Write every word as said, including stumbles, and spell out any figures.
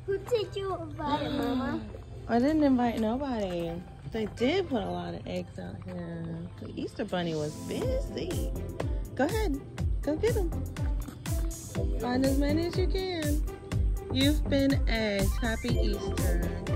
Who did you invite, Mama? I didn't invite nobody. They did put a lot of eggs out here. The Easter Bunny was busy. Go ahead. Go get them. Find as many as you can. You've been eggs. Happy Easter.